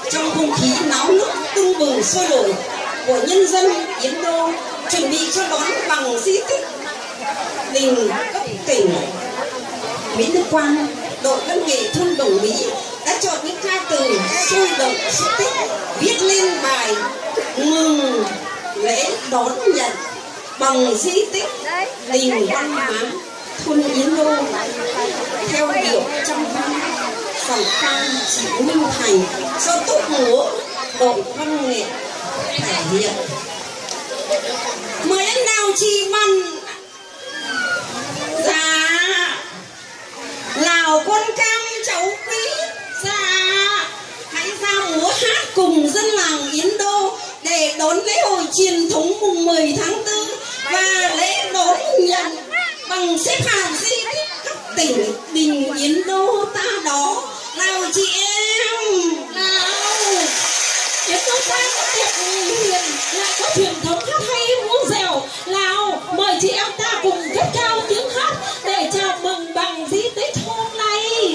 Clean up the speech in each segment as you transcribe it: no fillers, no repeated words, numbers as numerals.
trong không khí náo nức tưng bừng sôi nổi của nhân dân Yến Đô chuẩn bị cho đón bằng di tích đình cấp tỉnh. Mỹ Đức Quang, đội văn nghệ thôn Đồng Mỹ đã chọn những ca từ sôi động xúc tích viết lên bài mừng lễ đón nhận bằng di tích đình văn hóa thôn Yến Đô theo điệu trăm văn dòng ca Chị Minh Thành do túc múa đội văn nghệ thể hiện. Mời anh nào chị Văn. Dạ Lào con cam cháu quý. Dạ hãy ra múa hát cùng dân làng Yến Đô để đón lễ hội truyền thống mùng 10 tháng 4 và lễ đón nhận bằng xếp hạng di tích cấp tỉnh đình Yến Đô ta đó. Nào chị em. Nào Yến Đô ta có đẹp hiền, lại có truyền thống hát hay múa dẻo. Nào mời chị em ta cùng cất cao tiếng hát để chào mừng bằng di tích hôm nay.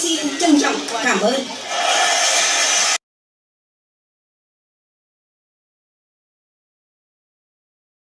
xin trân trọng cảm ơn.